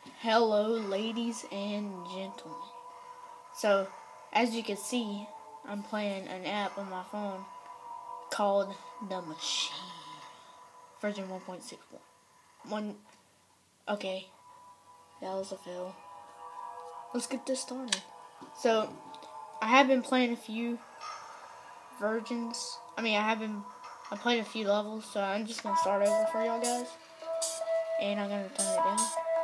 Hello, ladies and gentlemen. So, as you can see, I'm playing an app on my phone called The Machine. Version 1.61. Okay, that was a fail. Let's get this started. So, I have been playing a few versions. I played a few levels, so I'm just going to start over for y'all guys. And I'm going to turn it down.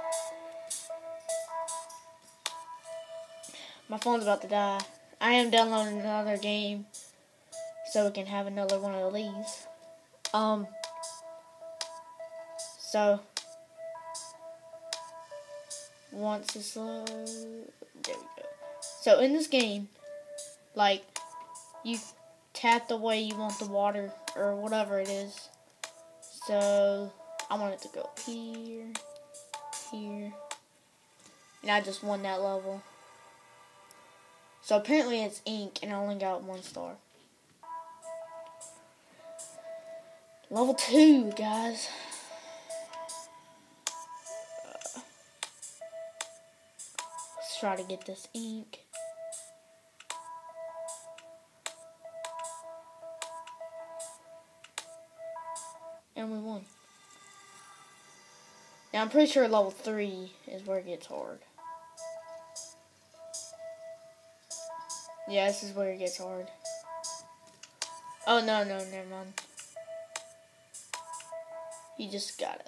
My phone's about to die. I am downloading another game so we can have another one of these. So once it's there we go. So in this game, like, you tap the way you want the water or whatever it is. So I want it to go here, here, and I just won that level. So apparently it's ink, and I only got 1 star. Level 2, guys. Let's try to get this ink. And we won. Now I'm pretty sure level 3 is where it gets hard. Yeah, this is where it gets hard. Oh, no, never mind. You just gotta...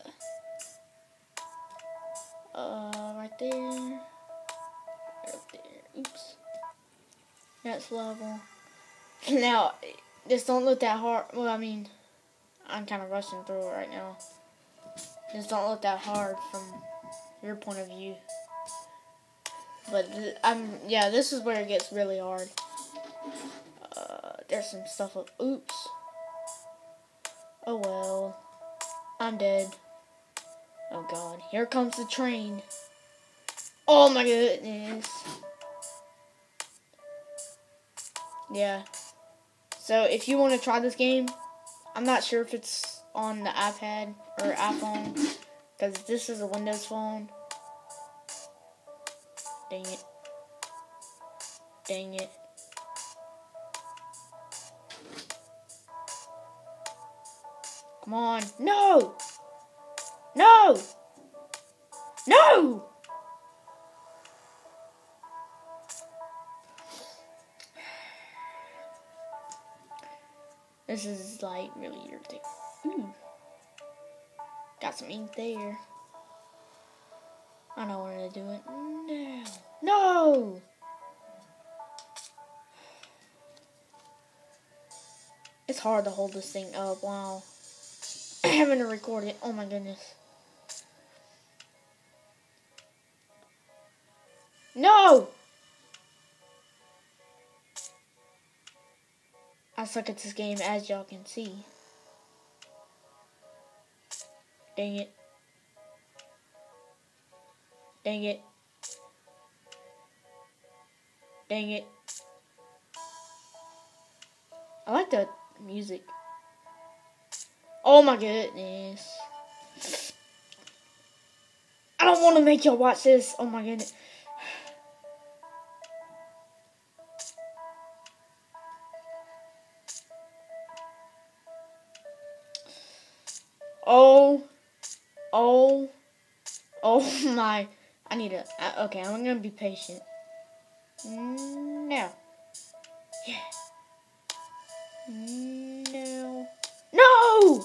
right there. Right there. Oops. Next level. Now, this don't look that hard. Well, I'm kind of rushing through it right now. This don't look that hard from your point of view. But, yeah, this is where it gets really hard. There's some stuff up. Oops. Oh, well. I'm dead. Oh, God. Here comes the train. Oh, my goodness. Yeah. So, if you want to try this game, I'm not sure if it's on the iPad or iPhone, because this is a Windows phone. Dang it. Dang it. Come on. No! No! No! This is, like, really irritating. Ooh. Got some ink there. I don't want to do it. No. No! It's hard to hold this thing up. Wow. Having to record it. Oh my goodness. No! I suck at this game, as y'all can see. Dang it. Dang it. Dang it. I like the music. Oh my goodness. I don't want to make y'all watch this. Oh my goodness. Oh my. I need to. Okay, I'm gonna be patient. No. Yeah. No. No!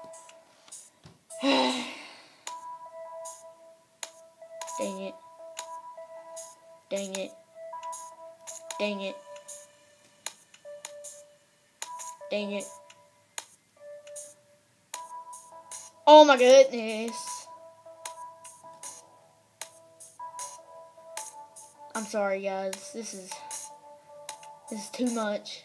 Dang it. Dang it. Dang it. Dang it. Oh my goodness. I'm sorry, guys. This is too much.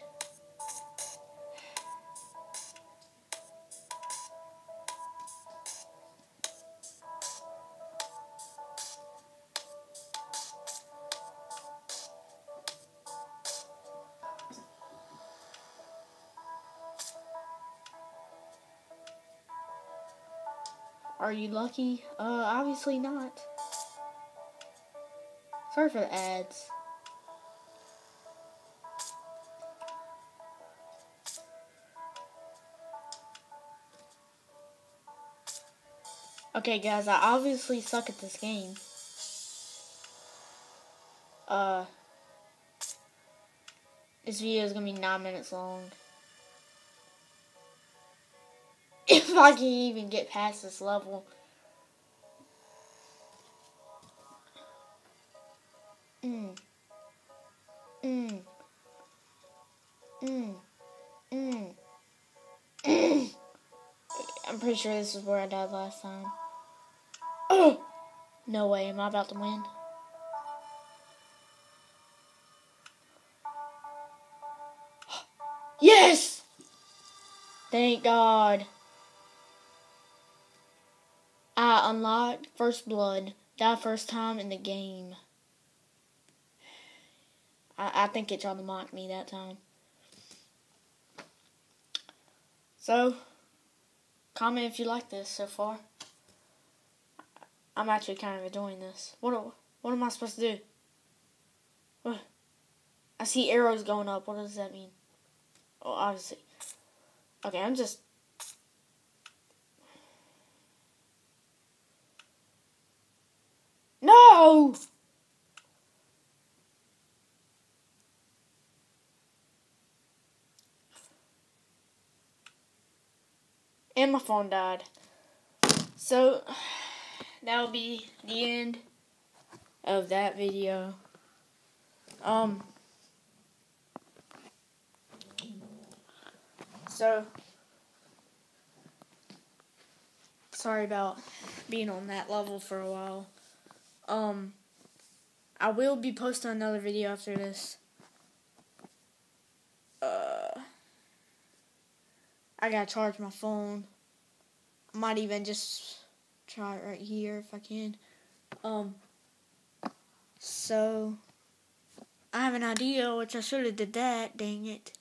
Are you lucky? Obviously not. Sorry for the ads. Okay, guys, I obviously suck at this game. This video is gonna be 9 minutes long. If I can even get past this level. I'm pretty sure this is where I died last time. Oh! No way, am I about to win? Yes! Thank God. I unlocked First Blood. That first time in the game. I think it tried to mock me that time. So, comment if you like this so far. I'm actually kind of enjoying this. What am I supposed to do? What? I see arrows going up. What does that mean? Oh, obviously. Okay, I'm just... No! And my phone died. So, that'll be the end of that video. So, sorry about being on that level for a while. I will be posting another video after this. I gotta charge my phone. I might even just try it right here if I can. So I have an idea, which I should have did that. Dang it.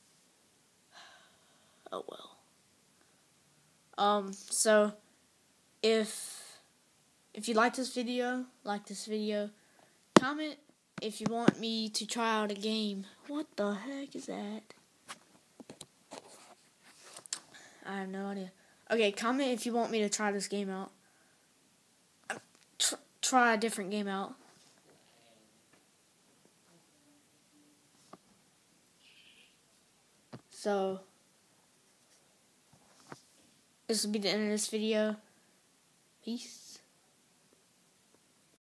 Oh well. So if you like this video, comment if you want me to try out a game. What the heck is that? I have no idea. Okay, comment if you want me to try this game out. Try a different game out. So, this will be the end of this video. Peace.